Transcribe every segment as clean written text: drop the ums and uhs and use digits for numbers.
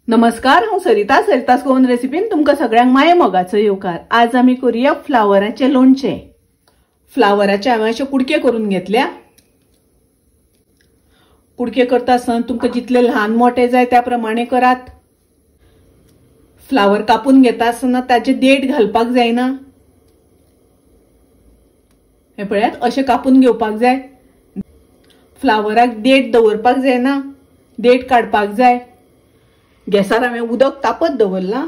नमस्कार, हांव सरिता सरितास गोवन रेसिपीन तुमकां सगळ्यांक माये मोगाचो येवकार। आज आमी करूया फ्लावराचे लोणचें। फ्लावराचे हांवें अशे कुडके करून घेतल्या। कुडके करता आसतना तुमकां जितले ल्हान मोठे जाय त्या प्रमाणे करात। फ्लावर कापून घेता आसतना ताचे देठ घालपाक जायना। हे पळयात, अशे कापून घेवपाक जाय। फ्लावराक देठ दवरपाक जायना, देठ काडपाक जाय। गॅसार हांवें उदक तापत दवरला।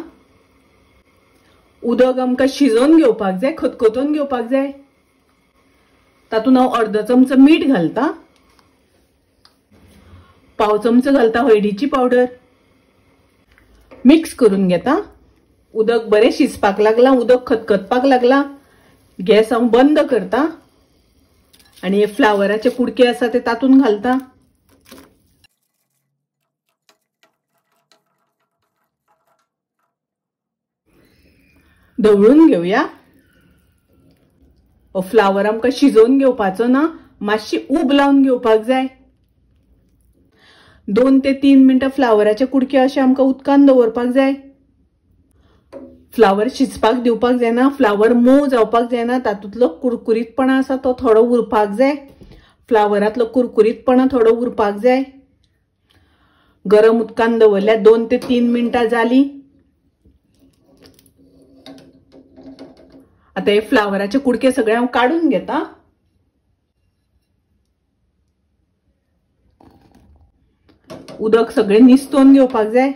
उदक आमकां शिजोवन घेवपाक जाय, खतखतोवन घेवपाक जाय। तातूंत हांव अर्दो चमचो मीठ घालता, पाव चमचो घालता हळदीची पावडर। मिक्स करून घेता। उदक बरें शिजपाक लागला, उदक खतखतपाक लागला। गॅस हांव बंद करता आनी हे फ्लावराचे कुडके आसा ते तातूंत घालता। ढवळून घेवया। फ्लावर आमकां शिजोवन घेवपाचो ना, मातशी उब लावन घेवपाक जाय। 2 ते 3 मिनिटां फ्लावराचे कुडके अशे आमकां उदकान दवरपाक जाय। फ्लावर शिजपाक दिवपाक जायना, फ्लावर मोव जावपाक जायना। तातूंतलो कुरकुरीतपणा आसा तो थोडो उरपाक जाय। फ्लावरांतलो कुरकुरीतपणा थोडो उरपाक जाय। गरम उदकान दवरल्या 2 ते 3 मिनिटां जाली। आता हे फ्लावराचे कुडके सगळे हांव काढून घेता। उदक सगळे निसतोवन घेवपाक जाय।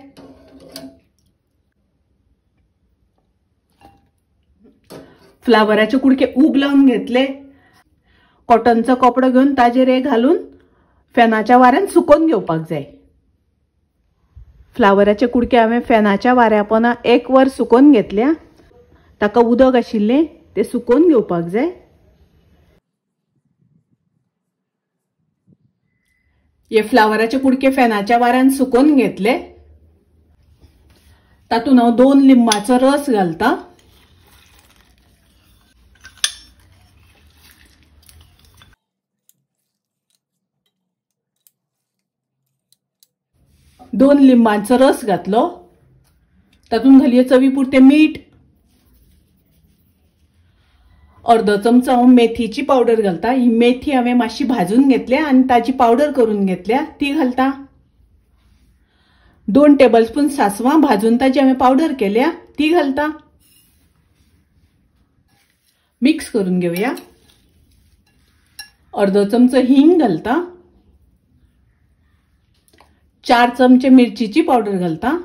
फ्लावराचे कुडके उब लावन घेतले। कॉटनचो कपडो घेवन ताजेर हे घालून फॅनाच्या वाऱ्यान सुकोवन घेवपाक जाय। फ्लावराचे कुडके हांवें फॅनाच्या वाऱ्या पोंदा 1 वर सुकोवन घेतल्या। ताका उदक आशिल्ले ते सुकोवन घेवपाक जाय। हे फ्लावराचे कुडके फॅनाच्या वाऱ्यान सुकोवन घेतले। तातूंत हांव 2 लिंबाचो रस घालता। दोन लिंबाचो रस घातलो। तातूंत घालया चवी पुरते मीठ। अर्दो चमचो हांव मेथीची पावडर घालता। ही मेथी हांवें मातशी भाजून घेतल्या आनी ताची पावडर करून घेतल्या, ती घालता। 2 टेबलस्पून सासवां भाजून ताची हांवें पावडर केल्या, ती घालता। मिक्स करून घेवया। अर्दो चमचो हिंग घालता। 4 चमचे मिरचीची पावडर घालता।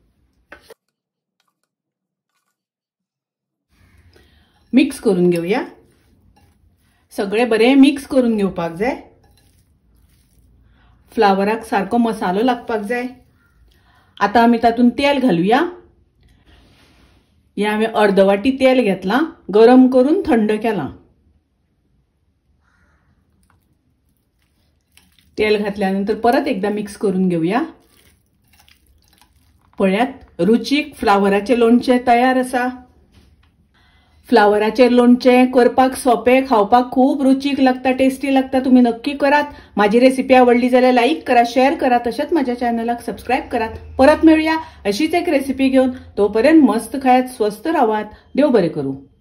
मिक्स करून घेवया। सगळे बरे मिक्स करून घेवपाक जाय। फ्लावराक सारको मसालो लागपाक जाय। आता आमी तातूंत तेल घालुया। हे हांवें अर्द वाटी तेल घेतला, गरम करून थंड केला। तेल घातल्यानंतर परत एकदा मिक्स करून घेवया। पळयात, रुचीक फ्लावराचे लोणचें तयार आसा। फ्लावराचे लोणचें करपाक सोपे, खावपाक खूब रुचीक लागता, टेस्टी लागता। तुम्ही नक्की करात। माझी रेसिपी आवडली जाल्यार लाईक करा, शेअर करा, तशेंच माझ्या चॅनलाक सबस्क्राईब करात। परत मेळुया अशीच एक रेसिपी घेऊन। तोपर्यंत मस्त खायात, स्वस्त रावात। देव बरें करूं।